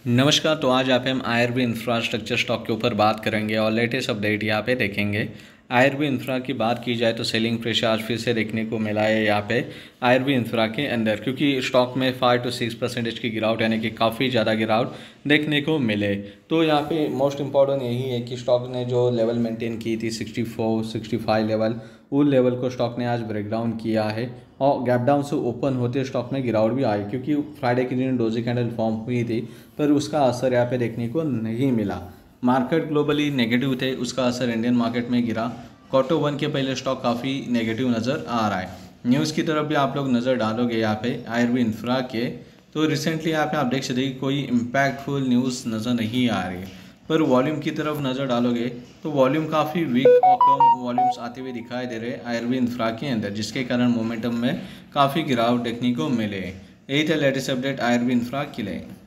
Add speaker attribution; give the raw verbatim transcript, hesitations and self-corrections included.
Speaker 1: नमस्कार। तो आज यहाँ पे हम I R B infrastructure stock के ऊपर बात करेंगे और लेटेस्ट अपडेट यहाँ पे देखेंगे। आई आर बी इंफ्रा की बात की जाए तो सेलिंग प्रेशर आज फिर से देखने को मिला है यहाँ पे आई आर बी इंफ्रा के अंदर, क्योंकि स्टॉक में फाइव टू सिक्स परसेंटेज की गिरावट यानी कि काफ़ी ज़्यादा गिरावट देखने को मिले। तो यहाँ पे मोस्ट इम्पॉर्टेंट यही है कि स्टॉक ने जो लेवल मेंटेन की थी sixty four sixty five level, उस लेवल को स्टॉक ने आज ब्रेक डाउन किया है और गैप डाउन से ओपन होते स्टॉक में गिरावट भी आई, क्योंकि फ्राइडे के दिन डोजी कैंडल फॉर्म हुई थी पर उसका असर यहाँ पे देखने को नहीं मिला। मार्केट ग्लोबली नेगेटिव थे, उसका असर इंडियन मार्केट में गिरा। क्वार्टर वन के पहले स्टॉक काफ़ी नेगेटिव नज़र आ रहा है। न्यूज़ की तरफ भी आप लोग नज़र डालोगे यहाँ पे आई आर बी इंफ्रा के, तो रिसेंटली यहाँ पे आप देख सकते कि कोई इम्पैक्टफुल न्यूज़ नज़र नहीं आ रही है। पर वॉल्यूम की तरफ नज़र डालोगे तो वॉल्यूम काफ़ी वीक और कम वॉल्यूम्स आते हुए दिखाई दे रहे हैं आई आर बी इंफ्रा के अंदर, जिसके कारण मोमेंटम में काफ़ी गिरावट देखने को मिले। यही था latest update I R B infra के लिए।